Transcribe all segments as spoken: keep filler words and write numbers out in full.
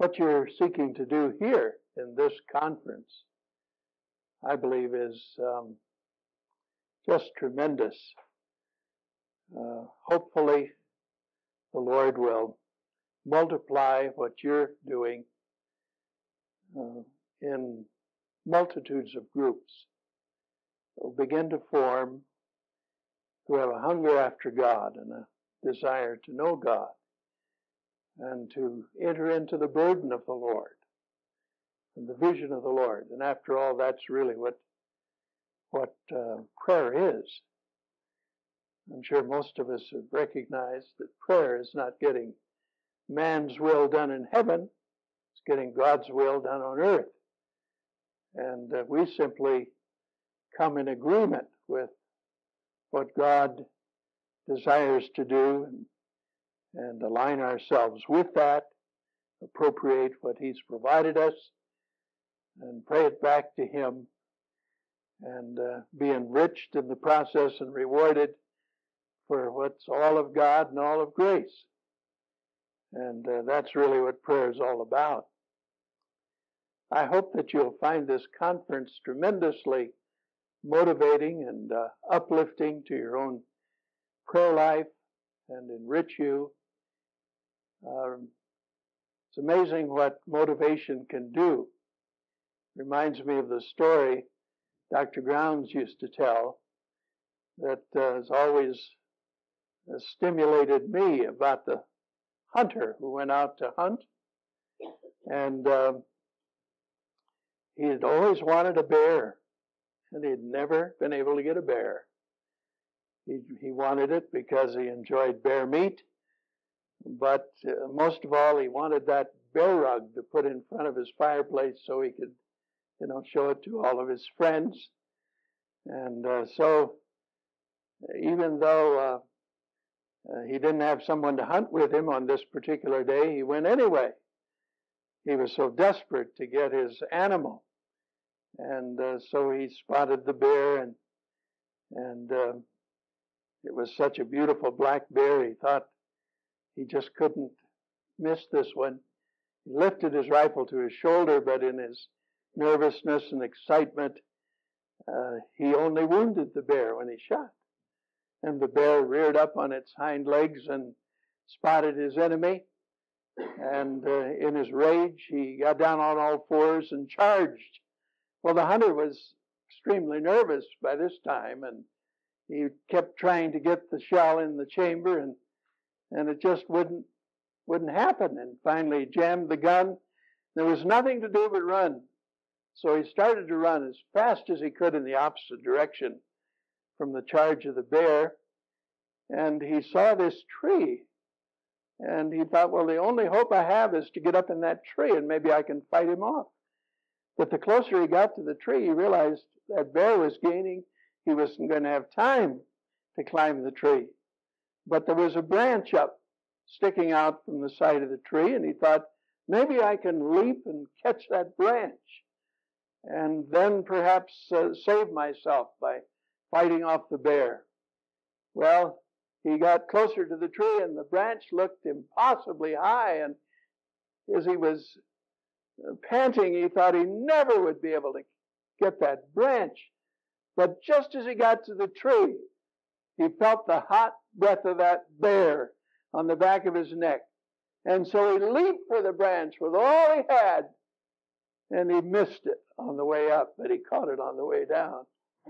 what you're seeking to do here in this conference, I believe, is um, just tremendous. Uh, hopefully, the Lord will multiply what you're doing uh, in multitudes of groups that will begin to form, who have a hunger after God and a desire to know God and to enter into the burden of the Lord and the vision of the Lord. And after all, that's really what what uh, prayer is. I'm sure most of us have recognized that prayer is not getting man's will done in heaven, it's getting God's will done on earth. And uh, we simply come in agreement with what God desires to do and, and align ourselves with that, appropriate what He's provided us, and pray it back to Him, and uh, be enriched in the process and rewarded for what's all of God and all of grace. And uh, that's really what prayer is all about. I hope that you'll find this conference tremendously motivating and uh, uplifting to your own prayer life and enrich you. Um, it's amazing what motivation can do. Reminds me of the story Doctor Grounds used to tell that uh, has always uh, stimulated me about the hunter who went out to hunt. And uh, he had always wanted a bear, and he had never been able to get a bear. He, he wanted it because he enjoyed bear meat, but uh, most of all, he wanted that bear rug to put in front of his fireplace so he could, you know, show it to all of his friends. And uh, so, even though uh, uh, he didn't have someone to hunt with him on this particular day, he went anyway. He was so desperate to get his animal. And uh, so he spotted the bear, and and uh, it was such a beautiful black bear, he thought he just couldn't miss this one. He lifted his rifle to his shoulder, but in his nervousness and excitement, uh, he only wounded the bear when he shot. And the bear reared up on its hind legs and spotted his enemy. And uh, in his rage, he got down on all fours and charged. Well, the hunter was extremely nervous by this time, and he kept trying to get the shell in the chamber, and and it just wouldn't wouldn't happen. And finally, he jammed the gun. There was nothing to do but run. So he started to run as fast as he could in the opposite direction from the charge of the bear, and he saw this tree. And he thought, well, the only hope I have is to get up in that tree, and maybe I can fight him off. But the closer he got to the tree, he realized that bear was gaining. He wasn't going to have time to climb the tree. But there was a branch up, sticking out from the side of the tree, and he thought, maybe I can leap and catch that branch, and then perhaps uh, save myself by fighting off the bear. Well, he got closer to the tree, and the branch looked impossibly high, and as he was panting, he thought he never would be able to get that branch. But just as he got to the tree, he felt the hot breath of that bear on the back of his neck. And so he leaped for the branch with all he had, and he missed it on the way up, but he caught it on the way down.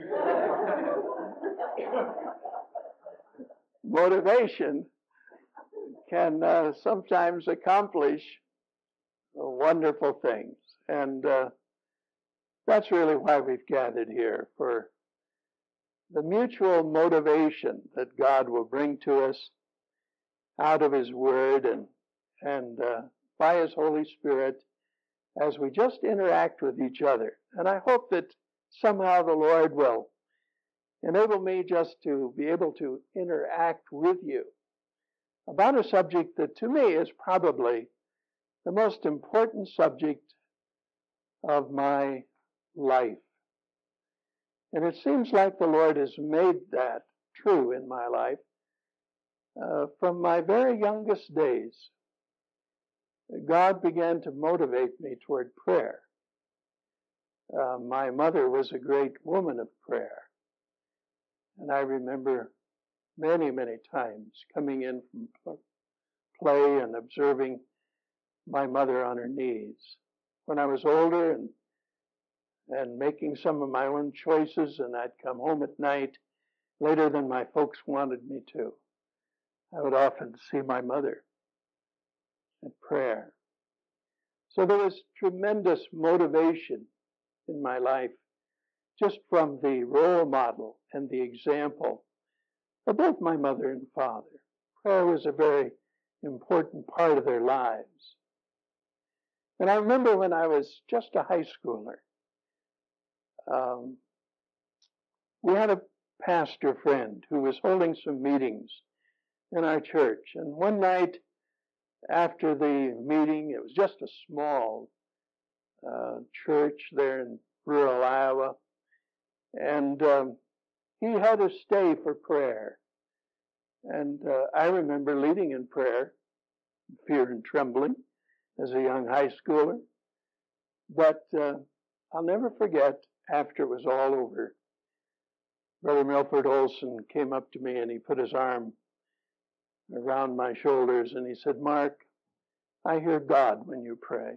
Motivation can uh, sometimes accomplish wonderful things. And uh, that's really why we've gathered here, for the mutual motivation that God will bring to us out of His Word and, and uh, by His Holy Spirit as we just interact with each other. And I hope that somehow the Lord will enable me just to be able to interact with you about a subject that to me is probably the most important subject of my life. And it seems like the Lord has made that true in my life uh, from my very youngest days. God began to motivate me toward prayer. Uh, my mother was a great woman of prayer. And I remember many, many times coming in from play and observing my mother on her knees. When I was older and and making some of my own choices, and I'd come home at night later than my folks wanted me to, I would often see my mother at prayer. So there was tremendous motivation in my life just from the role model and the example of both my mother and father. Prayer was a very important part of their lives. And I remember when I was just a high schooler, um, we had a pastor friend who was holding some meetings in our church. And one night after the meeting, it was just a small uh, church there in rural Iowa, and um, he had us stay for prayer. And uh, I remember leading in prayer, fear and trembling, as a young high schooler. But uh, I'll never forget, after it was all over, Brother Milford Olson came up to me and he put his arm around my shoulders and he said, "Mark, I hear God when you pray."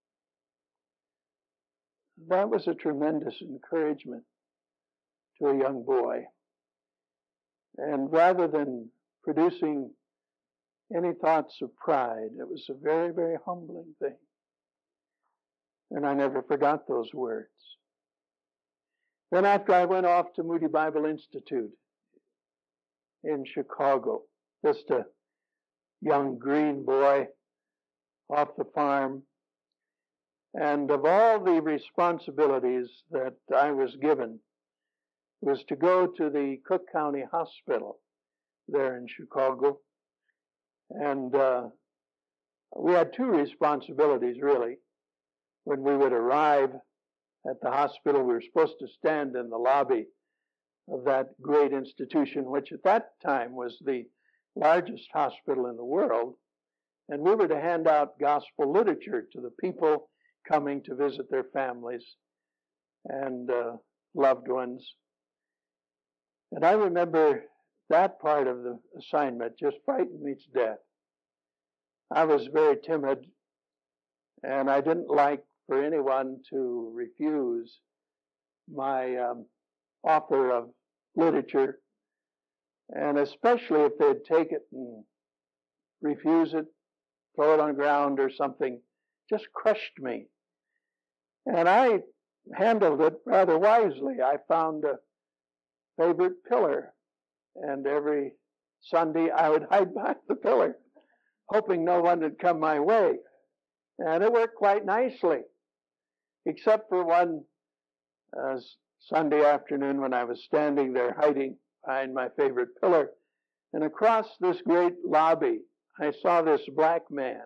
That was a tremendous encouragement to a young boy. And rather than producing any thoughts of pride, it was a very, very humbling thing. And I never forgot those words. Then after I went off to Moody Bible Institute in Chicago, just a young green boy off the farm. And of all the responsibilities that I was given was to go to the Cook County Hospital there in Chicago. And uh, we had two responsibilities, really. When we would arrive at the hospital, we were supposed to stand in the lobby of that great institution, which at that time was the largest hospital in the world. And we were to hand out gospel literature to the people coming to visit their families and uh, loved ones. And I remember that part of the assignment just frightened me to death. I was very timid, and I didn't like for anyone to refuse my um, offer of literature, and especially if they'd take it and refuse it, throw it on the ground or something, just crushed me. And I handled it rather wisely. I found a favorite pillar, and every Sunday I would hide behind the pillar, hoping no one would come my way. And it worked quite nicely, except for one uh, Sunday afternoon when I was standing there hiding behind my favorite pillar. And across this great lobby, I saw this black man.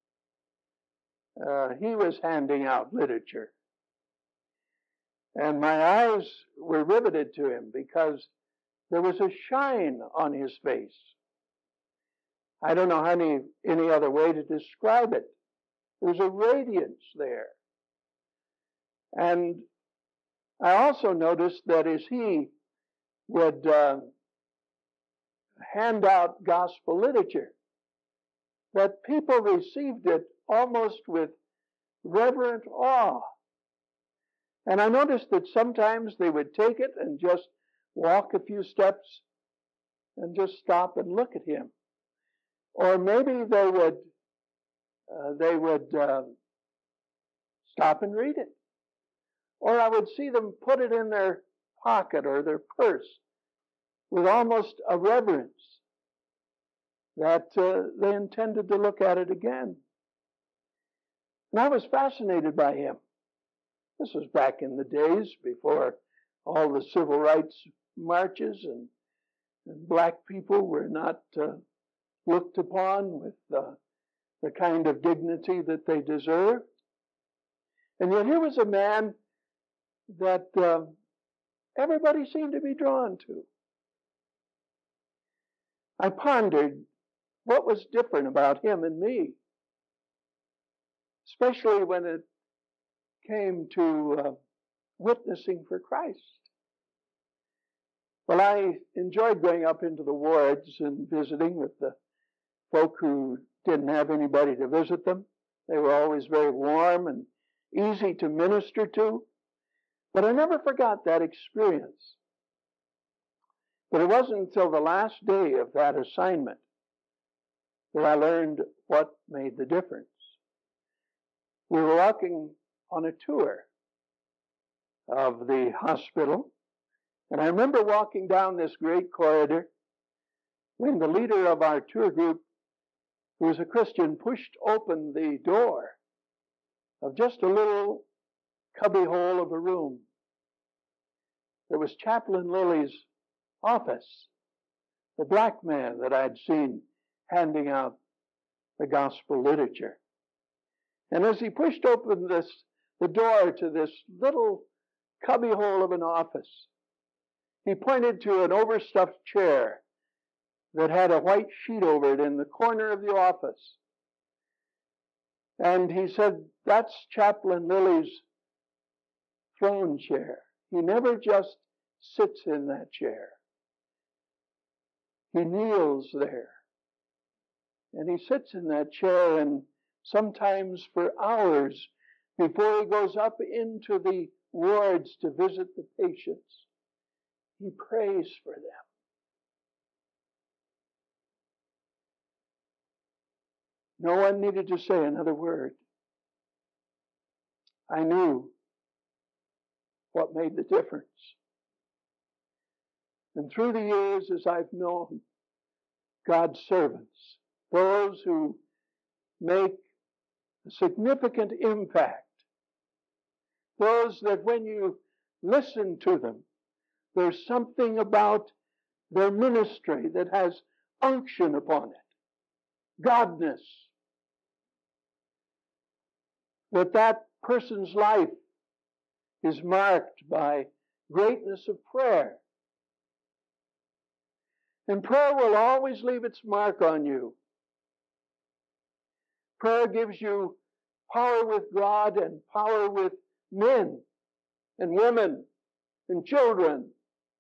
Uh, he was handing out literature. And my eyes were riveted to him because there was a shine on his face. I don't know any, any other way to describe it. There's a radiance there. And I also noticed that as he would uh, hand out gospel literature, that people received it almost with reverent awe. And I noticed that sometimes they would take it and just walk a few steps and just stop and look at him. Or maybe they would uh, they would uh, stop and read it. Or I would see them put it in their pocket or their purse with almost a reverence that uh, they intended to look at it again. And I was fascinated by him. This was back in the days before all the civil rights marches, and, and black people were not uh, looked upon with uh, the kind of dignity that they deserved. And yet here was a man that uh, everybody seemed to be drawn to. I pondered what was different about him and me. especially when it came to uh, witnessing for Christ. Well, I enjoyed going up into the wards and visiting with the folk who didn't have anybody to visit them. They were always very warm and easy to minister to. But I never forgot that experience. But it wasn't until the last day of that assignment that I learned what made the difference. We were walking on a tour of the hospital, and I remember walking down this great corridor when the leader of our tour group, who was a Christian, pushed open the door of just a little cubbyhole of a room. There was Chaplain Lily's office, the black man that I'd seen handing out the gospel literature. And as he pushed open this, the door to this little cubbyhole of an office, he pointed to an overstuffed chair that had a white sheet over it in the corner of the office. And he said, "That's Chaplain Lily's throne chair. He never just sits in that chair. He kneels there. And he sits in that chair, and sometimes for hours before he goes up into the wards to visit the patients, he prays for them." No one needed to say another word. I knew what made the difference. And through the years, as I've known God's servants, those who make a significant impact, those that when you listen to them, there's something about their ministry that has unction upon it, godness, that that person's life is marked by greatness of prayer. And prayer will always leave its mark on you. Prayer gives you power with God and power with men and women and children.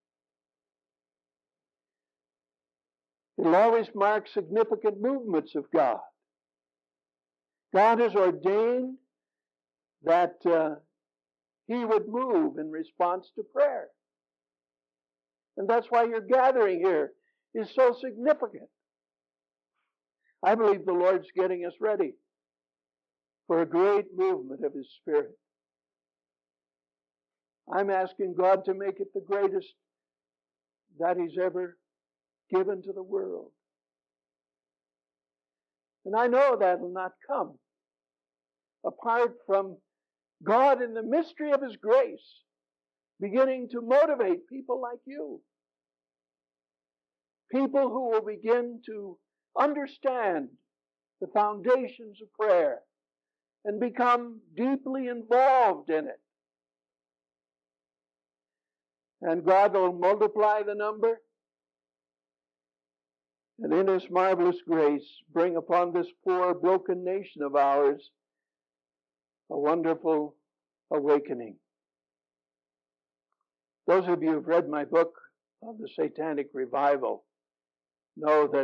It'll always mark significant movements of God. God has ordained that uh, He would move in response to prayer. And that's why your gathering here is so significant. I believe the Lord's getting us ready for a great movement of His Spirit. I'm asking God to make it the greatest that He's ever given to the world. And I know that will not come apart from God in the mystery of His grace beginning to motivate people like you. People who will begin to understand the foundations of prayer and become deeply involved in it. And God will multiply the number and in His marvelous grace bring upon this poor, broken nation of ours a wonderful awakening. Those of you who have read my book on the Satanic Revival know that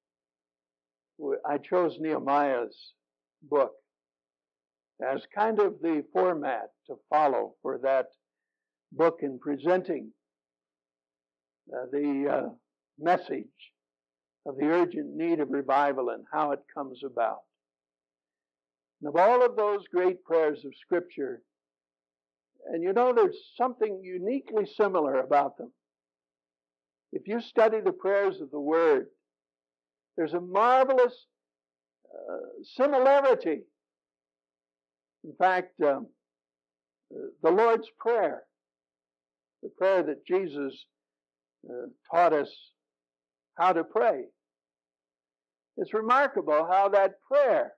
I chose Nehemiah's book as kind of the format to follow for that book in presenting uh, the uh, message of the urgent need of revival and how it comes about. And of all of those great prayers of Scripture, and you know there's something uniquely similar about them. If you study the prayers of the Word, there's a marvelous uh, similarity. In fact, um, the Lord's Prayer, the prayer that Jesus uh, taught us how to pray, it's remarkable how that prayer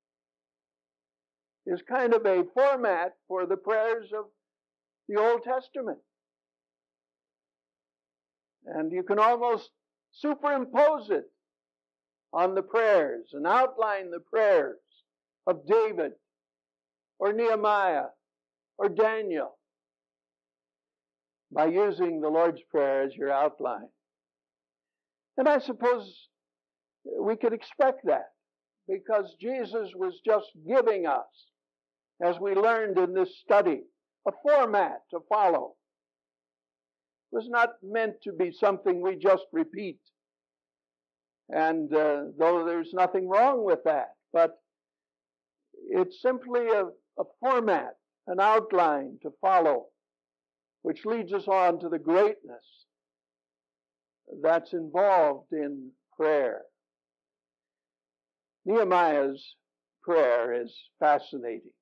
is kind of a format for the prayers of the Old Testament. And you can almost superimpose it on the prayers and outline the prayers of David or Nehemiah or Daniel by using the Lord's Prayer as your outline. And I suppose we could expect that, because Jesus was just giving us, as we learned in this study, a format to follow. It was not meant to be something we just repeat. And uh, though there's nothing wrong with that, but it's simply a, a format, an outline to follow, which leads us on to the greatness that's involved in prayer. Nehemiah's prayer is fascinating.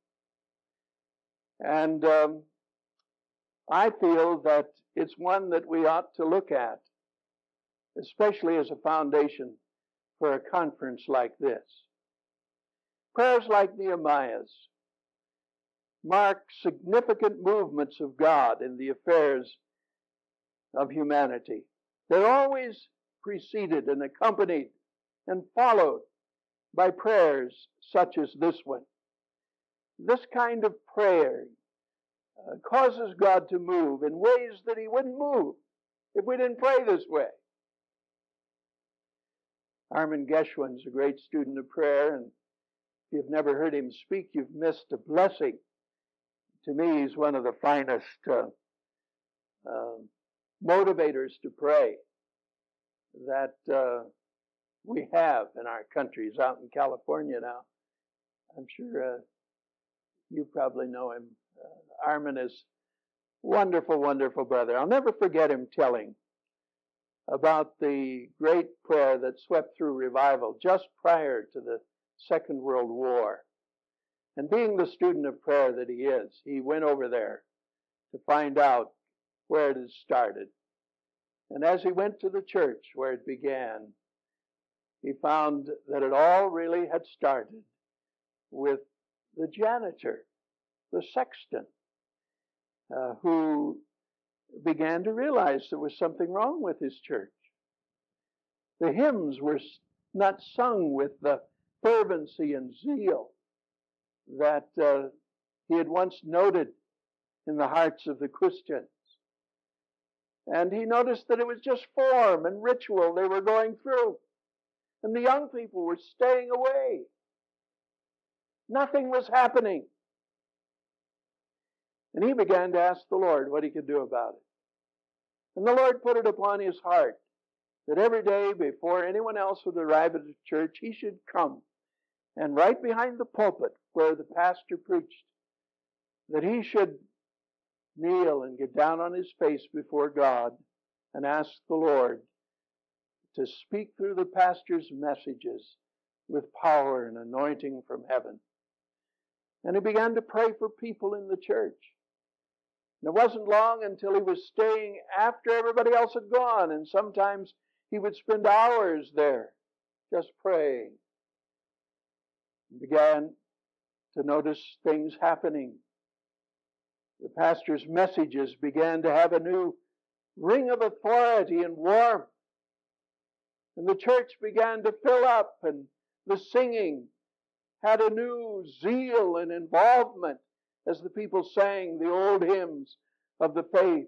And um, I feel that it's one that we ought to look at, especially as a foundation for a conference like this. Prayers like Nehemiah's mark significant movements of God in the affairs of humanity. They're always preceded and accompanied and followed by prayers such as this one. This kind of prayer uh, causes God to move in ways that He wouldn't move if we didn't pray this way. Armin Geschwin's a great student of prayer, and if you've never heard him speak, you've missed a blessing. To me, he's one of the finest uh, uh, motivators to pray that uh, we have in our country. He's out in California now. I'm sure uh, you probably know him. Uh, Armin is wonderful, wonderful brother. I'll never forget him telling about the great prayer that swept through revival just prior to the Second World War. And being the student of prayer that he is, he went over there to find out where it had started. And as he went to the church where it began, he found that it all really had started with the janitor, the sexton, uh, who began to realize there was something wrong with his church. The hymns were not sung with the fervency and zeal that uh, he had once noted in the hearts of the Christians. And he noticed that it was just form and ritual they were going through. And the young people were staying away. Nothing was happening. And he began to ask the Lord what he could do about it. And the Lord put it upon his heart that every day before anyone else would arrive at the church, he should come. And right behind the pulpit where the pastor preached, that he should kneel and get down on his face before God and ask the Lord to speak through the pastor's messages with power and anointing from heaven. And he began to pray for people in the church. And it wasn't long until he was staying after everybody else had gone, and sometimes he would spend hours there just praying. He began to notice things happening. The pastor's messages began to have a new ring of authority and warmth. And the church began to fill up, and the singing had a new zeal and involvement as the people sang the old hymns of the faith.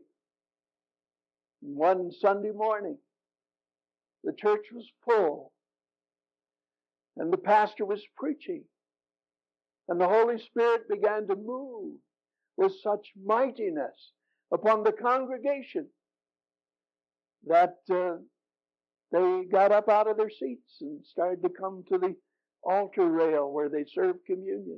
One Sunday morning, the church was full, and the pastor was preaching, and the Holy Spirit began to move with such mightiness upon the congregation that uh, they got up out of their seats and started to come to the altar rail where they served communion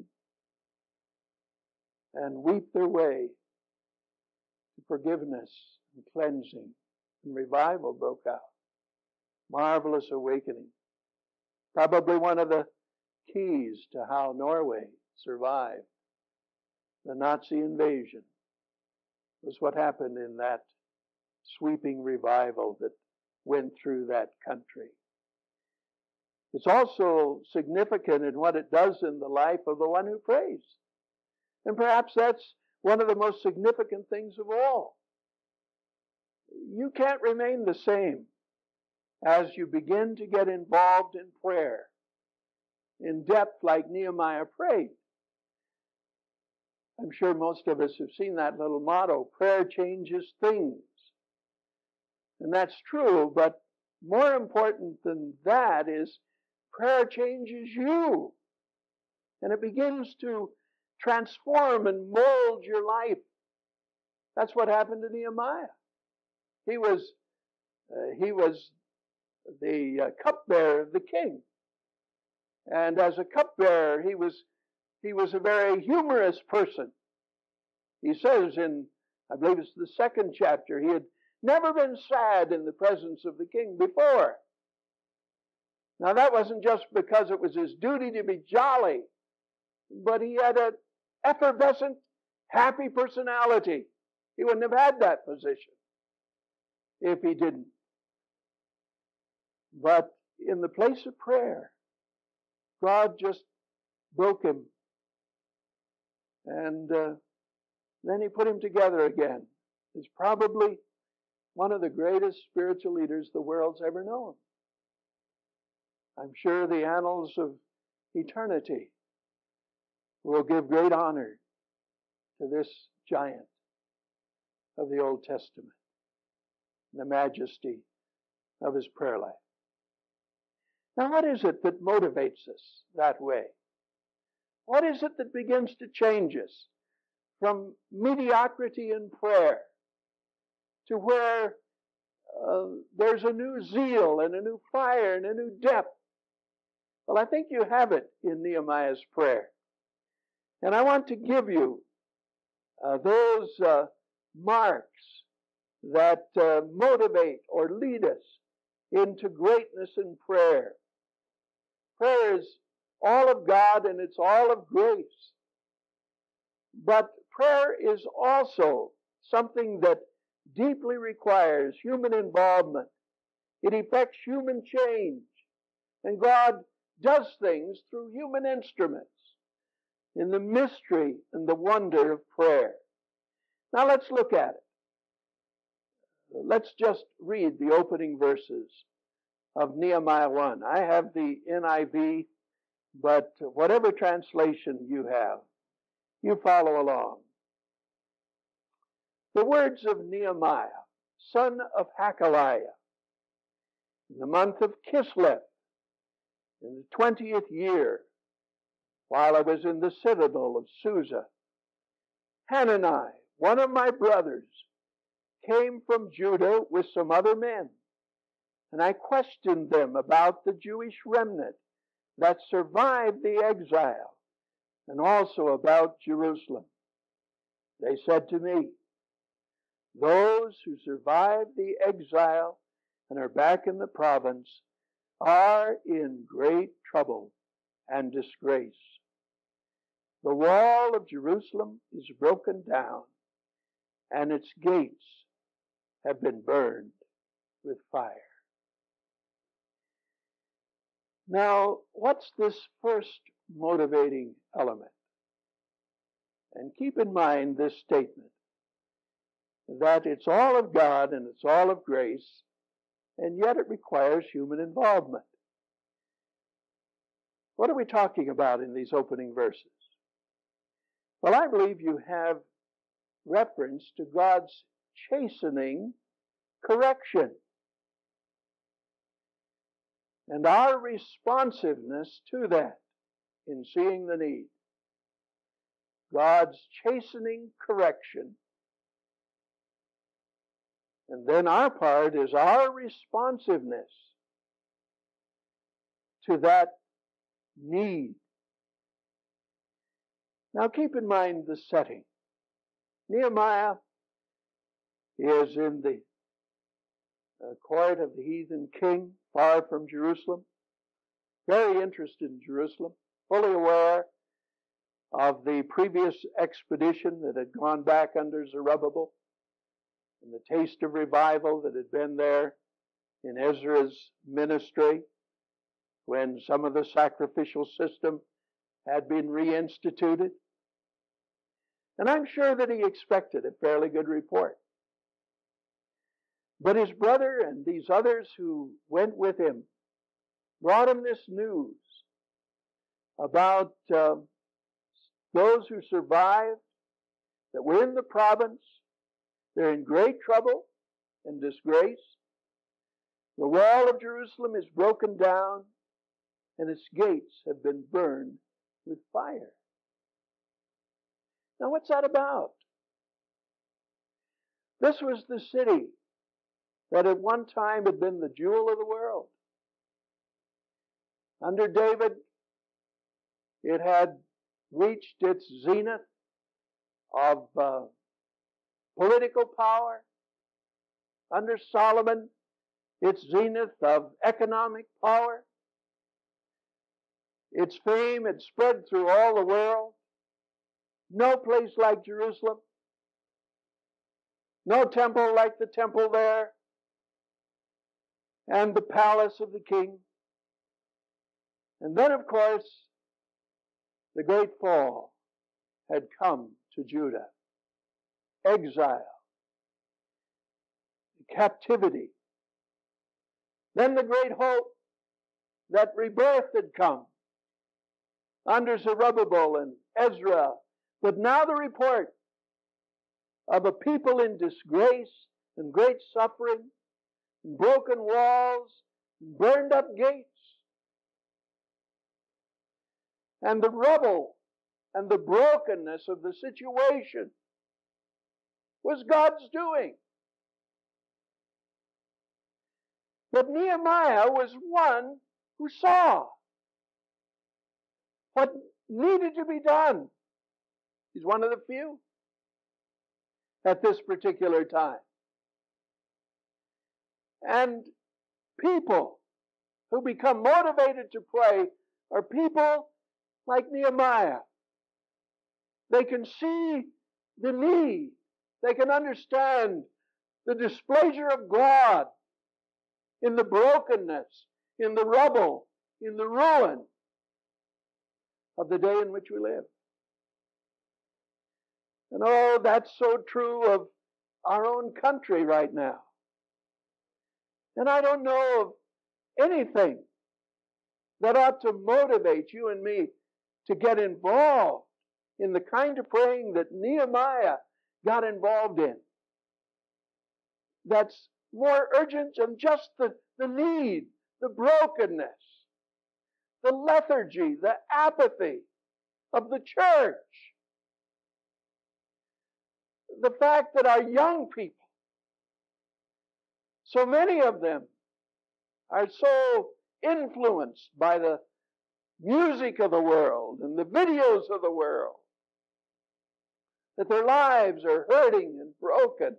and weep their way to forgiveness and cleansing. And revival broke out. Marvelous awakening. Probably one of the keys to how Norway survived the Nazi invasion was what happened in that sweeping revival that went through that country. It's also significant in what it does in the life of the one who prays. And perhaps that's one of the most significant things of all. You can't remain the same as you begin to get involved in prayer in depth like Nehemiah prayed. I'm sure most of us have seen that little motto, prayer changes things. And that's true, but more important than that is prayer changes you. And it begins to transform and mold your life. That's what happened to Nehemiah. He was, uh, he was the uh, cupbearer of the king. And as a cupbearer, he was, he was a very humorous person. He says in, I believe it's the second chapter, he had never been sad in the presence of the king before. Now that wasn't just because it was his duty to be jolly, but he had an effervescent, happy personality. He wouldn't have had that position if he didn't. But in the place of prayer, God just broke him. And uh, then he put him together again. He's probably one of the greatest spiritual leaders the world's ever known. I'm sure the annals of eternity will give great honor to this giant of the Old Testament, the majesty of his prayer life. Now, what is it that motivates us that way? What is it that begins to change us from mediocrity in prayer to where uh, there's a new zeal and a new fire and a new depth? Well, I think you have it in Nehemiah's prayer. And I want to give you uh, those uh, marks that uh, motivate or lead us into greatness in prayer. Prayer is all of God and it's all of grace. But prayer is also something that deeply requires human involvement. It effects human change. And God does things through human instruments in the mystery and the wonder of prayer. Now let's look at it. Let's just read the opening verses of Nehemiah one. I have the N I V, but whatever translation you have, you follow along. The words of Nehemiah, son of Hakaliah, in the month of Kislev, in the twentieth year, while I was in the citadel of Susa, Hanani, one of my brothers, came from Judah with some other men, and I questioned them about the Jewish remnant that survived the exile, and also about Jerusalem. They said to me, those who survived the exile and are back in the province are in great trouble and disgrace. The wall of Jerusalem is broken down, and its gates have been burned with fire. Now, what's this first motivating element? And keep in mind this statement, that it's all of God and it's all of grace, and yet it requires human involvement. What are we talking about in these opening verses? Well, I believe you have reference to God's chastening correction and our responsiveness to that in seeing the need. God's chastening correction, and then our part is our responsiveness to that need. Now keep in mind the setting. Nehemiah is in the uh, court of the heathen king, far from Jerusalem, very interested in Jerusalem, fully aware of the previous expedition that had gone back under Zerubbabel, and the taste of revival that had been there in Ezra's ministry, when some of the sacrificial system had been reinstituted. And I'm sure that he expected a fairly good report. But his brother and these others who went with him brought him this news about uh, those who survived that we're in the province. They're in great trouble and disgrace. The wall of Jerusalem is broken down, and its gates have been burned with fire. Now, what's that about? This was the city that at one time had been the jewel of the world. Under David, it had reached its zenith of uh, political power. Under Solomon, its zenith of economic power. Its fame had spread through all the world. No place like Jerusalem. No temple like the temple there. And the palace of the king. And then, of course, the great fall had come to Judah. Exile. Captivity. Then the great hope that rebirth had come under Zerubbabel and Ezra. But now the report of a people in disgrace and great suffering, and broken walls, and burned up gates. And the rubble and the brokenness of the situation was God's doing. But Nehemiah was one who saw what needed to be done. He's one of the few at this particular time. And people who become motivated to pray are people like Nehemiah. They can see the need. They can understand the displeasure of God in the brokenness, in the rubble, in the ruin of the day in which we live. And oh, that's so true of our own country right now. And I don't know of anything that ought to motivate you and me to get involved in the kind of praying that Nehemiah got involved in. That's more urgent than just the, the need, the brokenness, the lethargy, the apathy of the church. The fact that our young people, so many of them, are so influenced by the music of the world and the videos of the world that their lives are hurting and broken.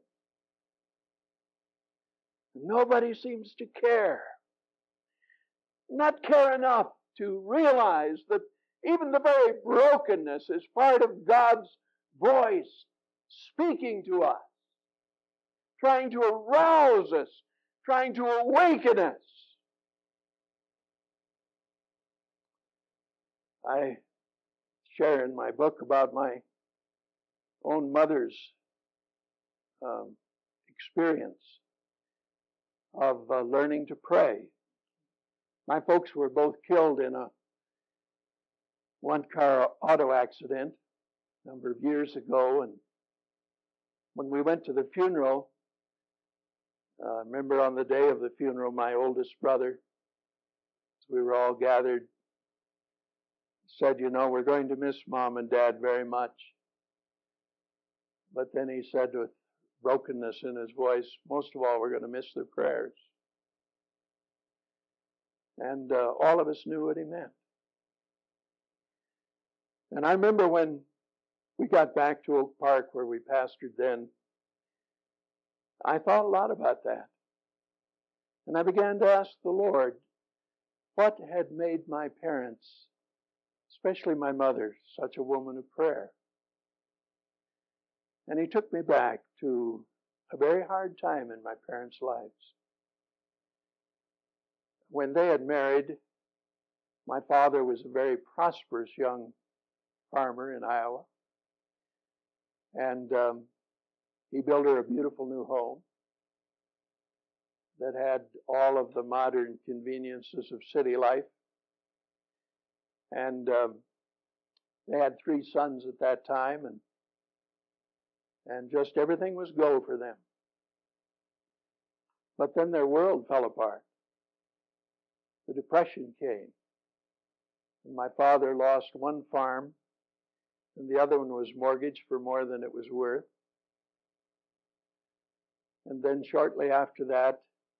Nobody seems to care. Not care enough to realize that even the very brokenness is part of God's voice speaking to us, trying to arouse us, trying to awaken us. I share in my book about my own mother's um, experience of uh, learning to pray. My folks were both killed in a one-car auto accident a number of years ago, and when we went to the funeral, I uh, remember on the day of the funeral, my oldest brother, we were all gathered, said, you know, we're going to miss Mom and Dad very much. But then he said with brokenness in his voice, most of all, we're going to miss their prayers. And uh, all of us knew what he meant. And I remember when we got back to Oak Park, where we pastored then, I thought a lot about that. And I began to ask the Lord, what had made my parents, especially my mother, such a woman of prayer? And he took me back to a very hard time in my parents' lives. When they had married, my father was a very prosperous young farmer in Iowa. And um, he built her a beautiful new home that had all of the modern conveniences of city life. And um, they had three sons at that time, and and just everything was go for them. But then their world fell apart. The Depression came. And my father lost one farm, and the other one was mortgaged for more than it was worth. And then shortly after that,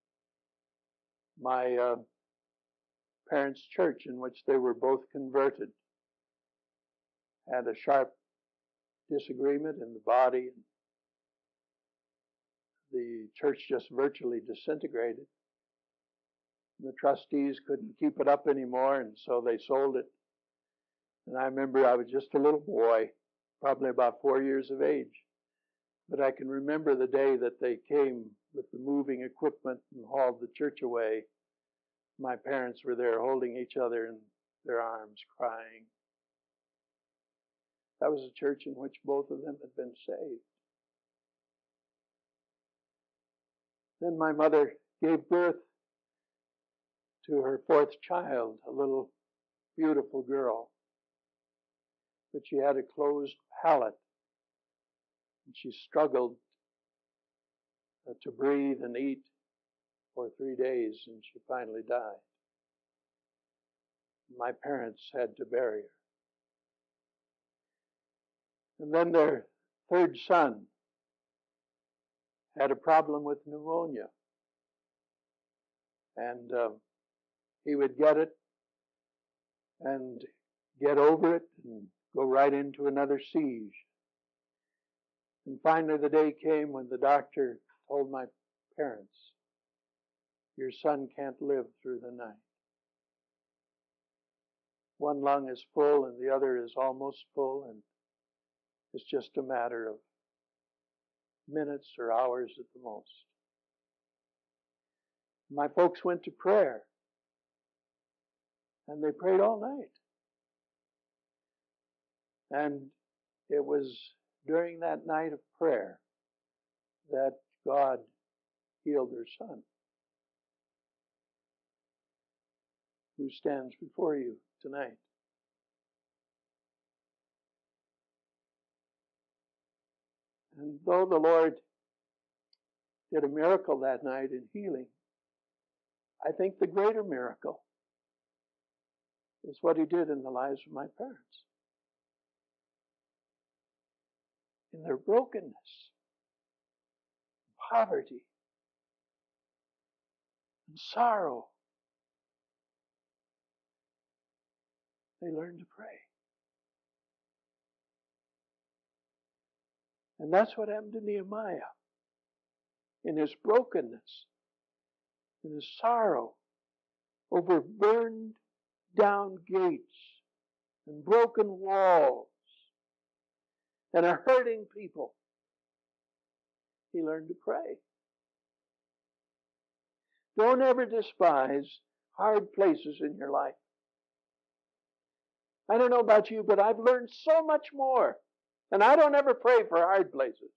my uh, parents' church, in which they were both converted, had a sharp disagreement in the body. The church just virtually disintegrated. The trustees couldn't keep it up anymore, and so they sold it. And I remember I was just a little boy, probably about four years of age. But I can remember the day that they came with the moving equipment and hauled the church away. My parents were there holding each other in their arms, crying. That was a church in which both of them had been saved. Then my mother gave birth to her fourth child, a little beautiful girl. But she had a closed palate, and she struggled uh, to breathe and eat for three days, and she finally died. My parents had to bury her. And then their third son had a problem with pneumonia. And uh, he would get it and get over it and go right into another siege. And finally the day came when the doctor told my parents, your son can't live through the night. One lung is full and the other is almost full, and it's just a matter of minutes or hours at the most. My folks went to prayer, and they prayed all night. And it was during that night of prayer that God healed their son, who stands before you tonight. And though the Lord did a miracle that night in healing, I think the greater miracle is what he did in the lives of my parents. In their brokenness, poverty, and sorrow, they learned to pray. And that's what happened to Nehemiah. In his brokenness, in his sorrow over burned down gates and broken walls and a hurting people, he learned to pray. Don't ever despise hard places in your life. I don't know about you, but I've learned so much more. And I don't ever pray for hard places.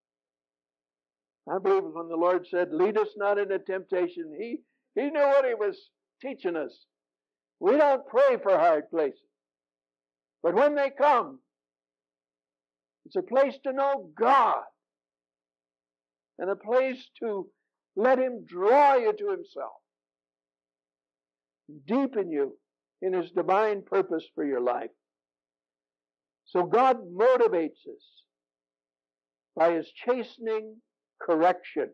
I believe when the Lord said, lead us not into temptation, He, he knew what He was teaching us. We don't pray for hard places. But when they come, it's a place to know God. And a place to let Him draw you to Himself. Deepen you in His divine purpose for your life. So God motivates us by His chastening correction.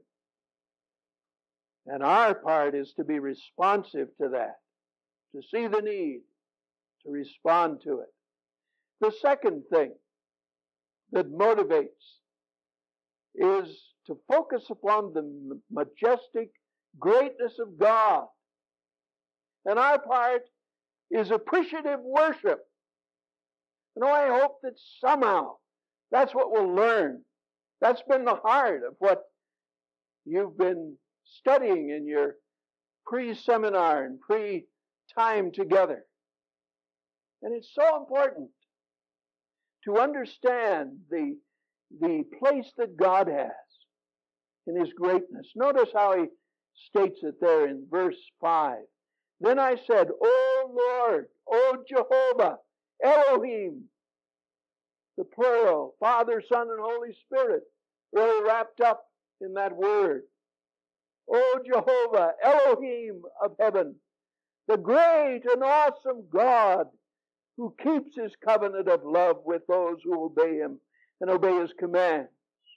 And our part is to be responsive to that, to see the need, to respond to it. The second thing that motivates is to focus upon the majestic greatness of God. And our part is appreciative worship. You know, I hope that somehow that's what we'll learn. That's been the heart of what you've been studying in your pre-seminar and pre-time together. And it's so important to understand the, the place that God has in His greatness. Notice how he states it there in verse five. Then I said, O Lord, O Jehovah, Elohim, the plural, Father, Son, and Holy Spirit, really wrapped up in that word. O Jehovah, Elohim of heaven, the great and awesome God who keeps His covenant of love with those who obey Him and obey His commands.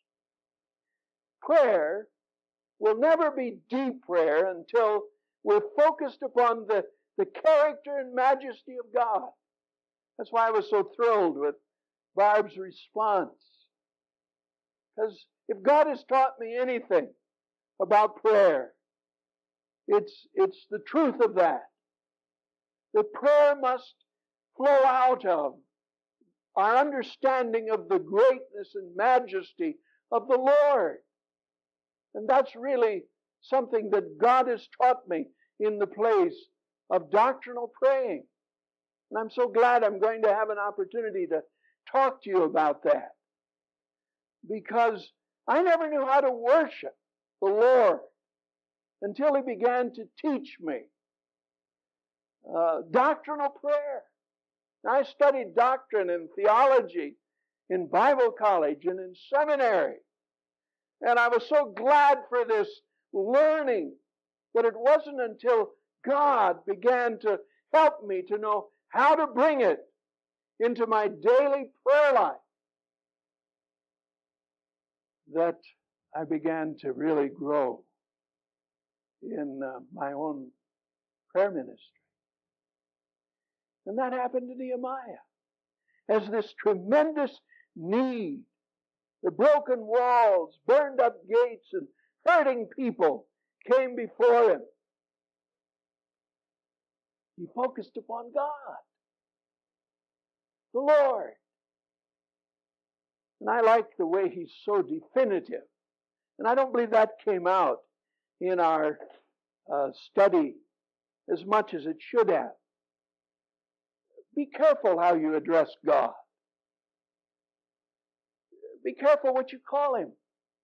Prayer will never be deep prayer until we're focused upon the, the character and majesty of God. That's why I was so thrilled with Barb's response. Because if God has taught me anything about prayer, it's, it's the truth of that. That prayer must flow out of our understanding of the greatness and majesty of the Lord. And that's really something that God has taught me in the place of doctrinal praying. And I'm so glad I'm going to have an opportunity to talk to you about that. Because I never knew how to worship the Lord until He began to teach me uh, doctrinal prayer. Now, I studied doctrine and theology in Bible college and in seminary. And I was so glad for this learning, but it wasn't until God began to help me to know how to bring it into my daily prayer life that I began to really grow in uh, my own prayer ministry. And that happened to Nehemiah. As this tremendous need, the broken walls, burned up gates, and hurting people came before him, he focused upon God, the Lord. And I like the way he's so definitive. And I don't believe that came out in our uh, study as much as it should have. Be careful how you address God. Be careful what you call Him.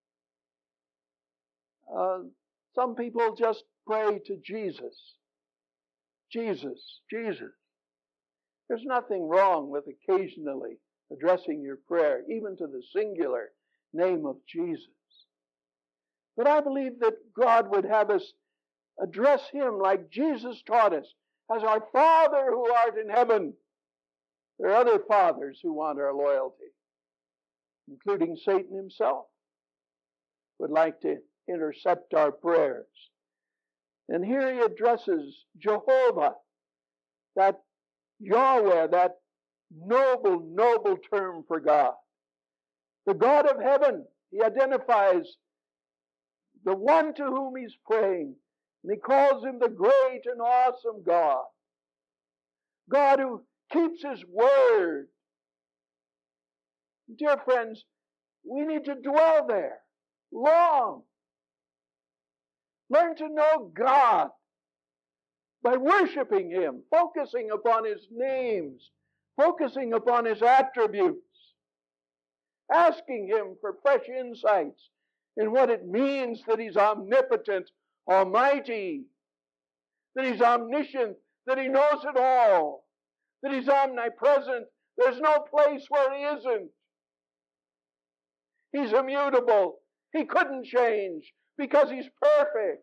Uh, some people just pray to Jesus. Jesus, Jesus. There's nothing wrong with occasionally addressing your prayer, even to the singular name of Jesus. But I believe that God would have us address Him like Jesus taught us, as our Father who art in heaven. There are other fathers who want our loyalty, including Satan himself, would like to intercept our prayers. And here he addresses Jehovah, that Yahweh, that noble, noble term for God. The God of heaven. He identifies the one to whom he's praying, and he calls Him the great and awesome God. God who keeps His word. Dear friends, we need to dwell there long. Learn to know God by worshiping Him, focusing upon His names, focusing upon His attributes, asking Him for fresh insights in what it means that He's omnipotent, almighty, that He's omniscient, that He knows it all, that He's omnipresent. There's no place where He isn't. He's immutable. He couldn't change because He's perfect.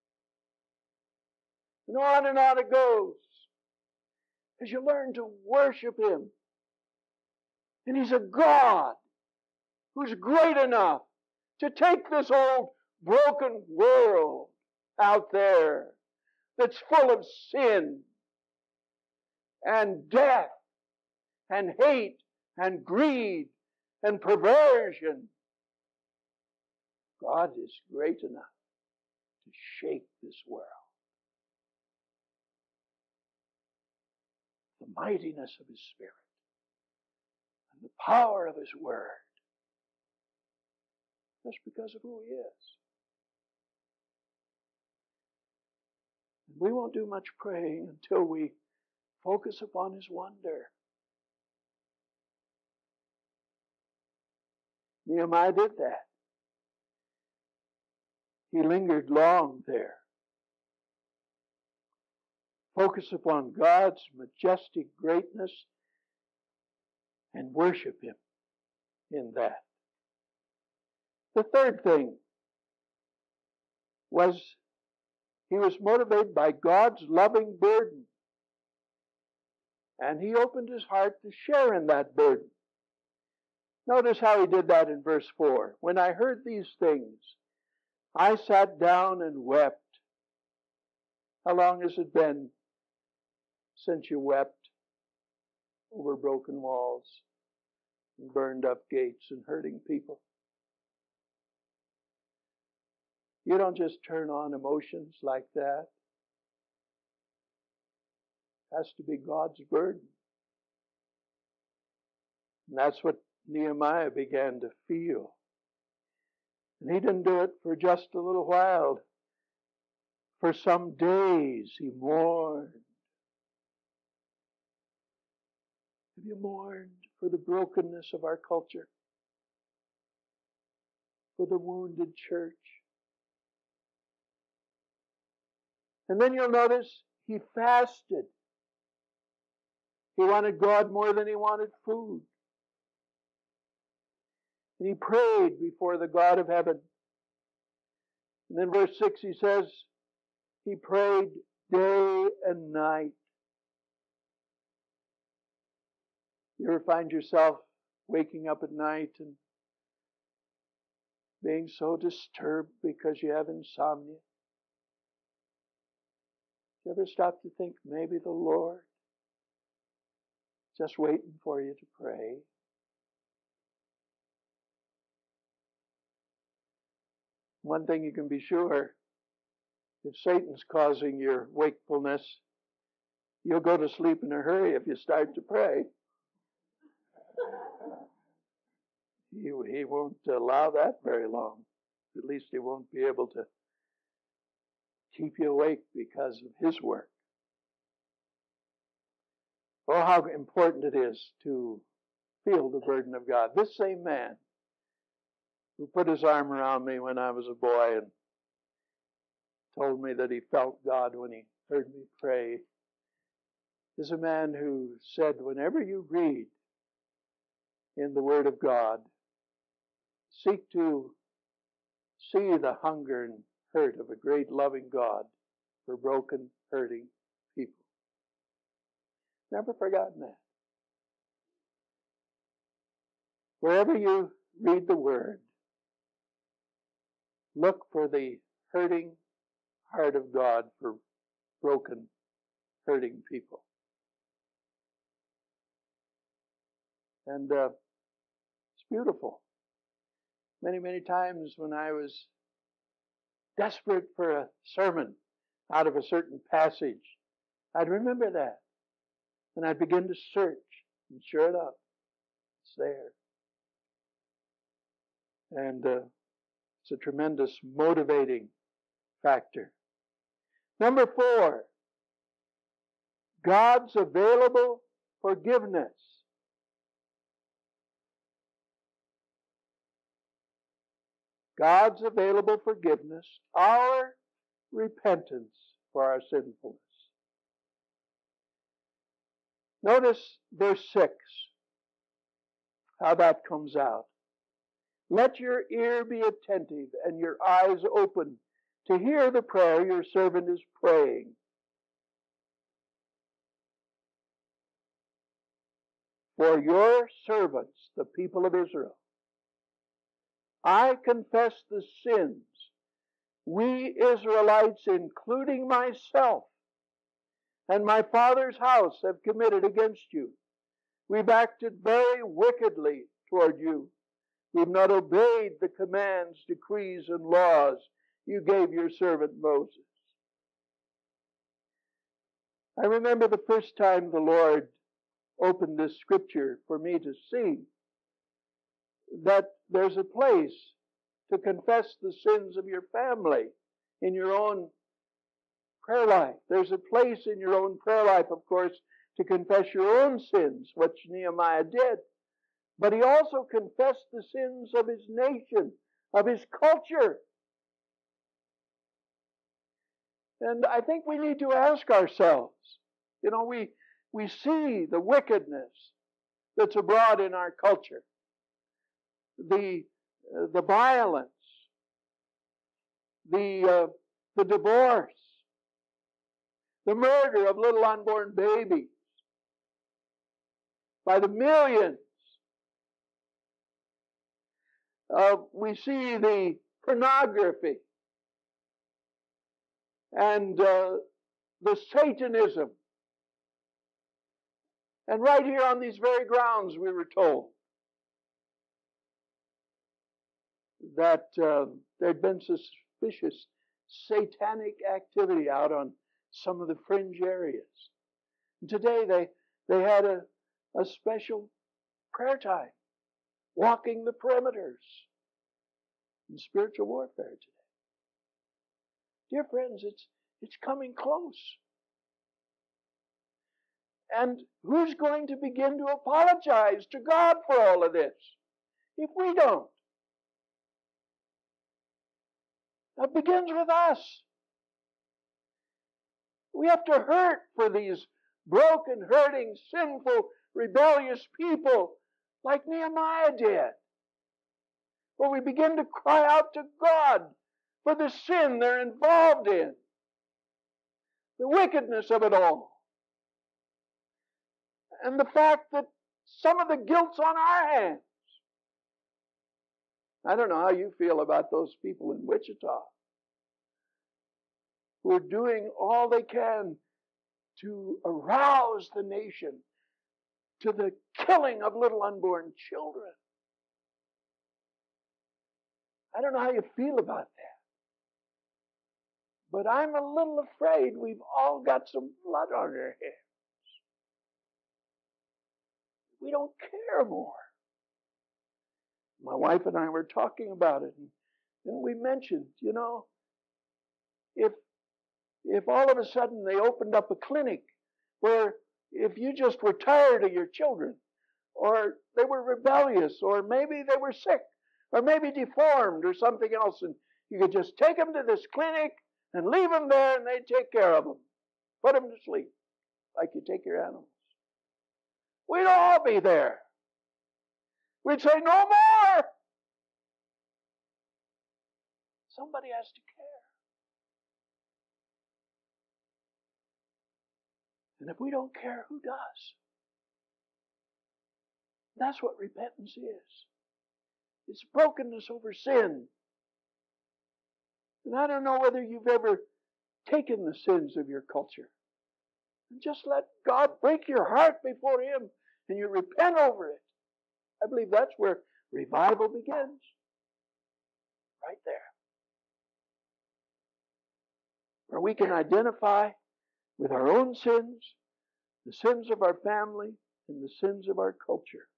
And on and on it goes. As you learn to worship Him. And He's a God who's great enough to take this old broken world out there that's full of sin and death and hate and greed and perversion. God is great enough to shake this world. The mightiness of His Spirit and the power of His Word. Just because of who He is. And we won't do much praying until we focus upon His wonder. Nehemiah did that. He lingered long there. Focus upon God's majestic greatness and worship Him in that. The third thing was he was motivated by God's loving burden. And he opened his heart to share in that burden. Notice how he did that in verse four. When I heard these things, I sat down and wept. How long has it been since you wept over broken walls and burned up gates and hurting people? You don't just turn on emotions like that. It has to be God's burden. And that's what Nehemiah began to feel. And he didn't do it for just a little while. For some days he mourned. Have you mourned for the brokenness of our culture? For the wounded church? And then you'll notice he fasted. He wanted God more than he wanted food. And he prayed before the God of heaven. And in verse six he says, he prayed day and night. You ever find yourself waking up at night and being so disturbed because you have insomnia? You ever stop to think maybe the Lord is just waiting for you to pray? One thing you can be sure, if Satan's causing your wakefulness, you'll go to sleep in a hurry if you start to pray. He, he won't allow that very long. At least he won't be able to keep you awake because of his work. Oh, how important it is to feel the burden of God. This same man who put his arm around me when I was a boy and told me that he felt God when he heard me pray is a man who said, whenever you read in the Word of God, seek to see the hunger and hurt of a great loving God for broken, hurting people. Never forgotten that. Wherever you read the Word, look for the hurting heart of God for broken, hurting people. And uh, it's beautiful. Many, many times when I was desperate for a sermon out of a certain passage, I'd remember that. And I'd begin to search. And sure enough, it's there. And uh, it's a tremendous motivating factor. Number four, God's available forgiveness. God's available forgiveness, our repentance for our sinfulness. Notice verse six, how that comes out. Let your ear be attentive and your eyes open to hear the prayer your servant is praying. For your servants, the people of Israel, I confess the sins we Israelites, including myself and my father's house, have committed against you. We've acted very wickedly toward you. We've not obeyed the commands, decrees, and laws you gave your servant Moses. I remember the first time the Lord opened this scripture for me to see that there's a place to confess the sins of your family in your own prayer life. There's a place in your own prayer life, of course, to confess your own sins, which Nehemiah did. But he also confessed the sins of his nation, of his culture. And I think we need to ask ourselves, you know, we, we see the wickedness that's abroad in our culture. the, uh, the violence, the, uh, the divorce, the murder of little unborn babies by the millions. Uh, we see the pornography and uh, the Satanism. And right here on these very grounds, we were told that uh, there'd been suspicious satanic activity out on some of the fringe areas. And today they, they had a, a special prayer time, walking the perimeters in spiritual warfare today. Dear friends, it's, it's coming close. And who's going to begin to apologize to God for all of this if we don't? That begins with us. We have to hurt for these broken, hurting, sinful, rebellious people like Nehemiah did. Where we begin to cry out to God for the sin they're involved in, the wickedness of it all, and the fact that some of the guilt's on our hands. I don't know how you feel about those people in Wichita who are doing all they can to arouse the nation to the killing of little unborn children. I don't know how you feel about that. But I'm a little afraid we've all got some blood on our hands. We don't care more. My wife and I were talking about it, and, and we mentioned, you know, if if all of a sudden they opened up a clinic where if you just were tired of your children, or they were rebellious, or maybe they were sick, or maybe deformed, or something else, and you could just take them to this clinic and leave them there, and they'd take care of them, put them to sleep, like you take your animals. We'd all be there. We'd say, no more. Somebody has to care. And if we don't care, who does? That's what repentance is. It's brokenness over sin. And I don't know whether you've ever taken the sins of your culture and just let God break your heart before Him and you repent over it. I believe that's where revival begins. Right there. Where we can identify with our own sins, the sins of our family, and the sins of our culture.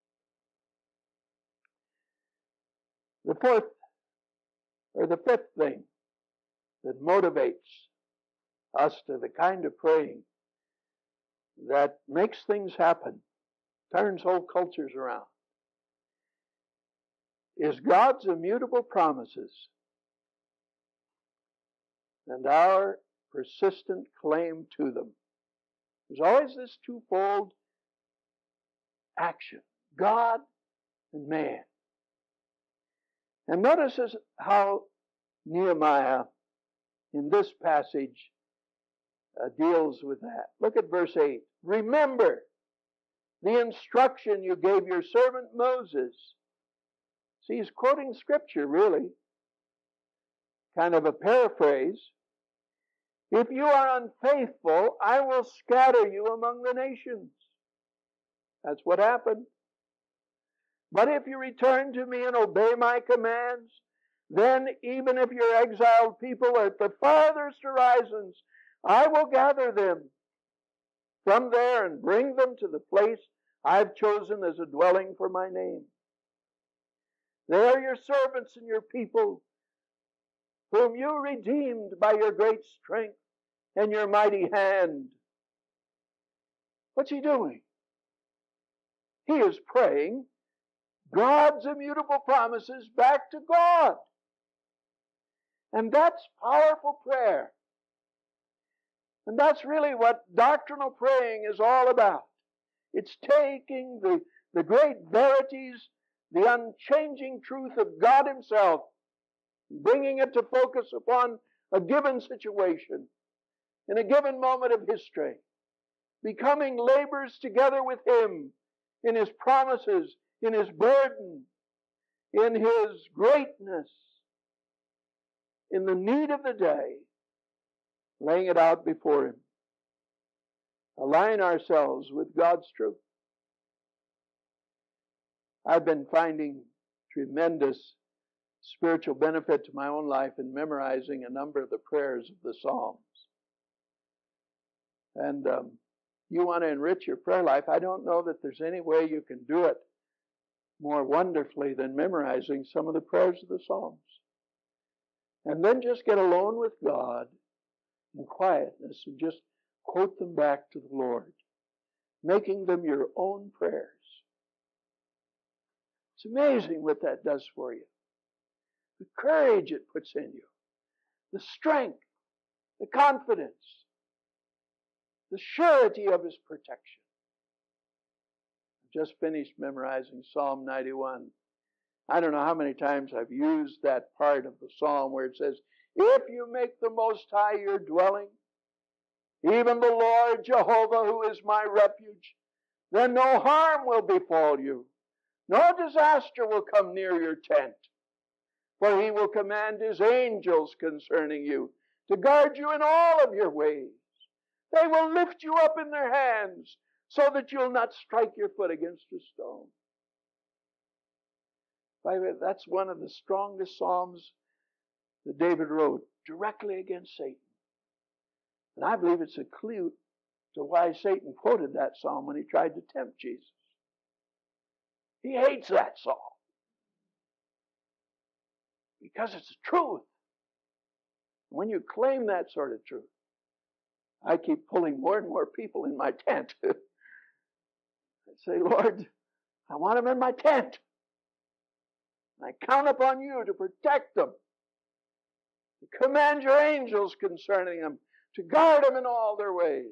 The fourth, or the fifth thing that motivates us to the kind of praying that makes things happen, turns whole cultures around, is God's immutable promises and our persistent claim to them. There's always this twofold action, God and man. And notice how Nehemiah in this passage uh, deals with that. Look at verse eight. Remember the instruction you gave your servant Moses. See, he's quoting Scripture, really. Kind of a paraphrase. If you are unfaithful, I will scatter you among the nations. That's what happened. But if you return to me and obey my commands, then even if your exiled people are at the farthest horizons, I will gather them from there and bring them to the place I've chosen as a dwelling for my name. They are your servants and your people, whom you redeemed by your great strength and your mighty hand. What's he doing? He is praying God's immutable promises back to God. And that's powerful prayer. And that's really what doctrinal praying is all about. It's taking the, the great verities the unchanging truth of God Himself, bringing it to focus upon a given situation, in a given moment of history, becoming laborers together with Him in His promises, in His burden, in His greatness, in the need of the day, laying it out before Him. Align ourselves with God's truth. I've been finding tremendous spiritual benefit to my own life in memorizing a number of the prayers of the Psalms. And um, you want to enrich your prayer life, I don't know that there's any way you can do it more wonderfully than memorizing some of the prayers of the Psalms. And then just get alone with God in quietness and just quote them back to the Lord, making them your own prayers. It's amazing what that does for you. The courage it puts in you, the strength, the confidence, the surety of His protection. I just finished memorizing Psalm ninety-one. I don't know how many times I've used that part of the psalm where it says, if you make the Most High your dwelling, even the Lord Jehovah, who is my refuge, then no harm will befall you. No disaster will come near your tent. For He will command His angels concerning you to guard you in all of your ways. They will lift you up in their hands so that you'll not strike your foot against a stone. By the way, that's one of the strongest psalms that David wrote directly against Satan. And I believe it's a clue to why Satan quoted that psalm when he tried to tempt Jesus. He hates that psalm because it's the truth. When you claim that sort of truth, I keep pulling more and more people in my tent. I say, Lord, I want them in my tent. I count upon you to protect them, to command your angels concerning them, to guard them in all their ways.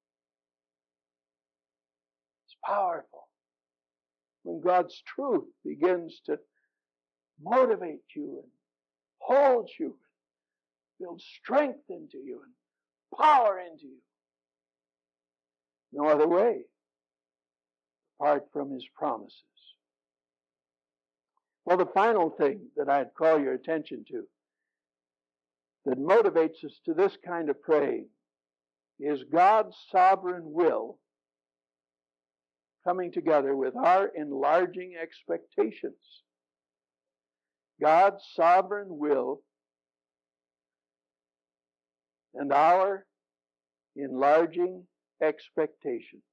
It's powerful when God's truth begins to motivate you and hold you, build strength into you and power into you. No other way apart from His promises. Well, the final thing that I'd call your attention to that motivates us to this kind of praying is God's sovereign will coming together with our enlarging expectations. God's sovereign will and our enlarging expectations.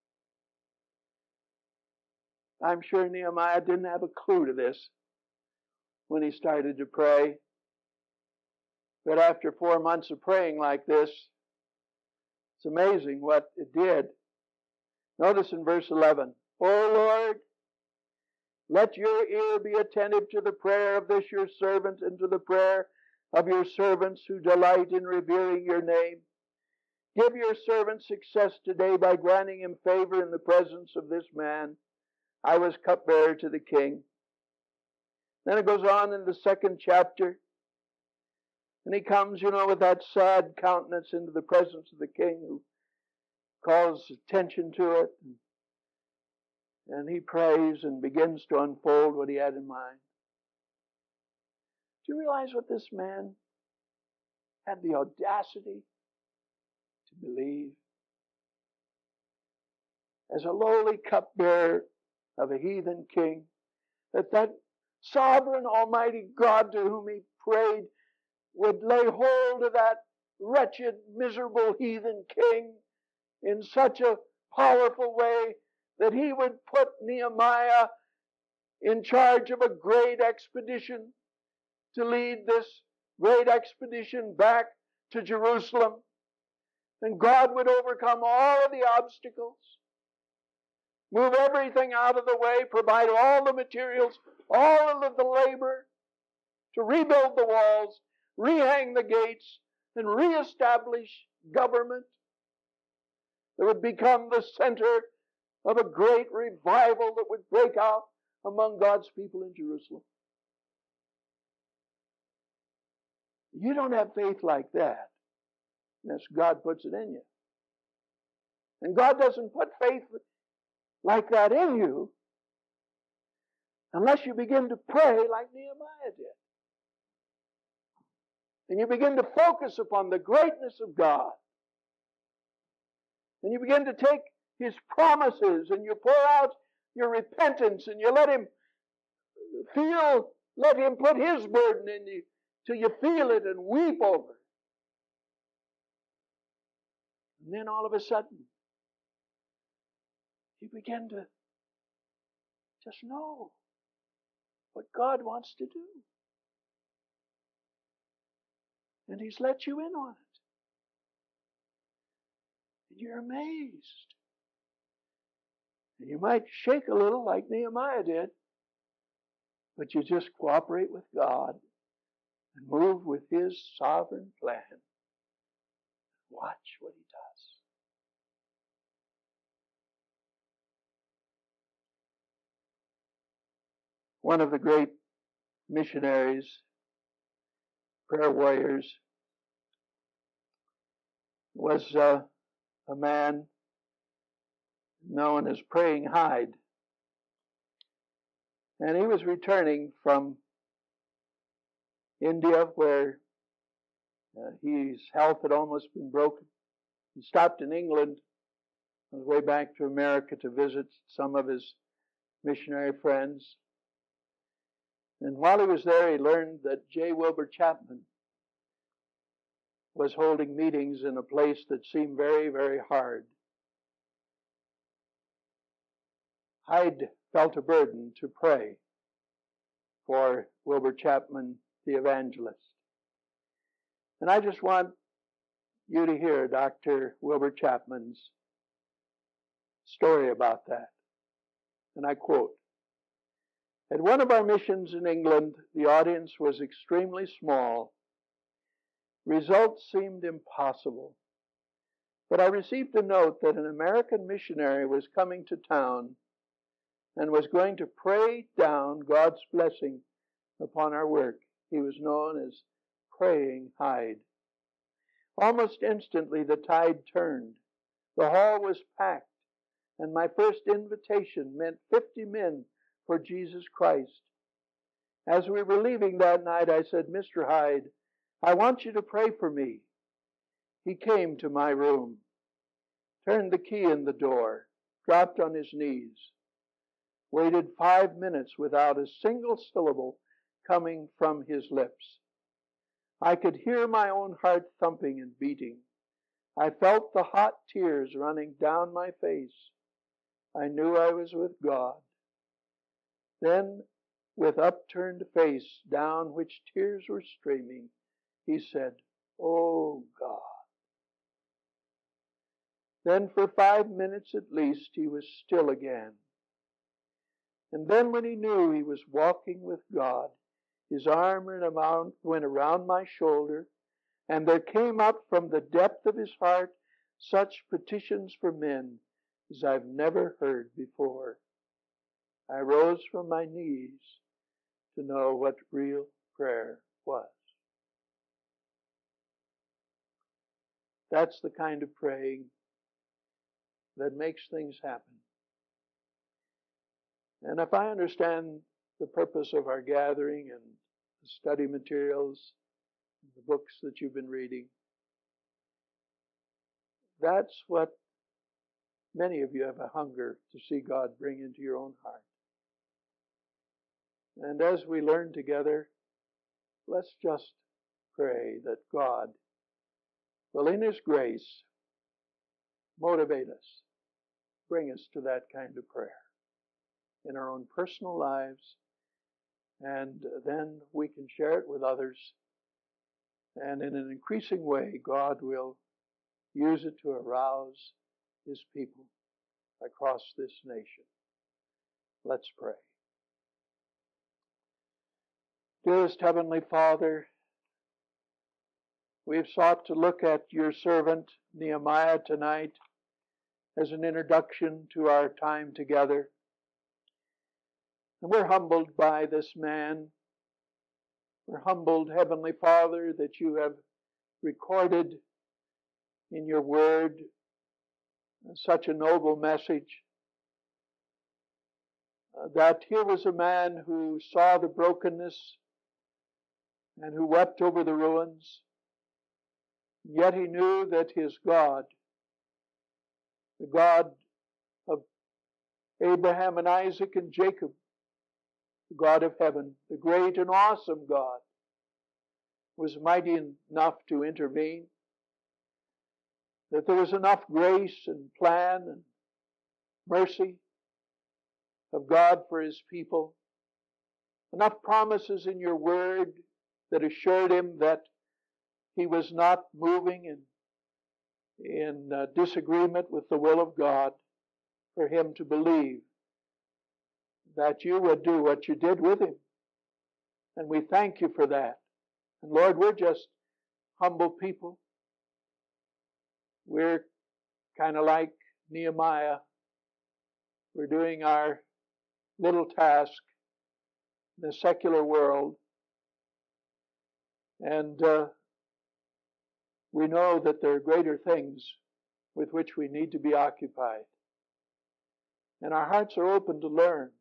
I'm sure Nehemiah didn't have a clue to this when he started to pray. But after four months of praying like this, it's amazing what it did. Notice in verse eleven, O Lord, let your ear be attentive to the prayer of this your servant and to the prayer of your servants who delight in revering your name. Give your servant success today by granting him favor in the presence of this man. I was cupbearer to the king. Then it goes on in the second chapter. And he comes, you know, with that sad countenance into the presence of the king who calls attention to it. And he prays and begins to unfold what he had in mind. Do you realize what this man had the audacity to believe? As a lowly cupbearer of a heathen king, that that sovereign almighty God to whom he prayed would lay hold of that wretched, miserable heathen king in such a powerful way that he would put Nehemiah in charge of a great expedition to lead this great expedition back to Jerusalem. And God would overcome all of the obstacles, move everything out of the way, provide all the materials, all of the labor to rebuild the walls, rehang the gates, and reestablish government that would become the center of a great revival that would break out among God's people in Jerusalem. You don't have faith like that unless God puts it in you. And God doesn't put faith like that in you unless you begin to pray like Nehemiah did. And you begin to focus upon the greatness of God. And you begin to take His promises and you pour out your repentance and you let Him feel, let Him put His burden in you till you feel it and weep over it. And then all of a sudden, you begin to just know what God wants to do. And He's let you in on it. And you're amazed. And you might shake a little like Nehemiah did, but you just cooperate with God and move with His sovereign plan. Watch what He does. One of the great missionaries, prayer warriors, was uh, a man known as Praying Hyde. And he was returning from India, where uh, his health had almost been broken. He stopped in England on his way back to America to visit some of his missionary friends. And while he was there, he learned that J. Wilbur Chapman was holding meetings in a place that seemed very, very hard. Hyde felt a burden to pray for Wilbur Chapman, the evangelist. And I just want you to hear Doctor Wilbur Chapman's story about that. And I quote, "At one of our missions in England, the audience was extremely small. Results seemed impossible. But I received a note that an American missionary was coming to town and was going to pray down God's blessing upon our work. He was known as Praying Hyde. Almost instantly the tide turned. The hall was packed, and my first invitation meant fifty men for Jesus Christ. As we were leaving that night, I said, 'Mister Hyde, I want you to pray for me.' He came to my room, turned the key in the door, dropped on his knees, waited five minutes without a single syllable coming from his lips. I could hear my own heart thumping and beating. I felt the hot tears running down my face. I knew I was with God. Then, with upturned face, down which tears were streaming, he said, 'Oh God.' Then for five minutes at least, he was still again. And then when he knew he was walking with God, his arm went around my shoulder, and there came up from the depth of his heart such petitions for men as I've never heard before. I rose from my knees to know what real prayer was." That's the kind of praying that makes things happen. And if I understand the purpose of our gathering and the study materials, the books that you've been reading, that's what many of you have a hunger to see God bring into your own heart. And as we learn together, let's just pray that God will, in His grace, motivate us, bring us to that kind of prayer in our own personal lives, and then we can share it with others. And in an increasing way, God will use it to arouse His people across this nation. Let's pray. Dearest Heavenly Father, we have sought to look at your servant Nehemiah tonight as an introduction to our time together. And we're humbled by this man. We're humbled, Heavenly Father, that you have recorded in your word such a noble message. Uh, that here was a man who saw the brokenness and who wept over the ruins. Yet he knew that his God, the God of Abraham and Isaac and Jacob, the God of heaven, the great and awesome God, was mighty enough to intervene. That there was enough grace and plan and mercy of God for his people. Enough promises in your word that assured him that he was not moving in, in uh, disagreement with the will of God, for him to believe that you would do what you did with him. And we thank you for that. And Lord, we're just humble people. We're kind of like Nehemiah. We're doing our little task in the secular world. And uh, we know that there are greater things with which we need to be occupied. And our hearts are open to learn.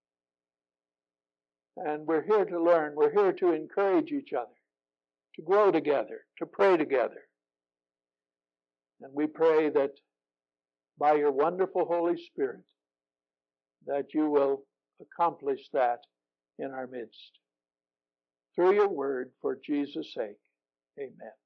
And we're here to learn. We're here to encourage each other, to grow together, to pray together. And we pray that by your wonderful Holy Spirit, that you will accomplish that in our midst. Through your word, for Jesus' sake. Amen.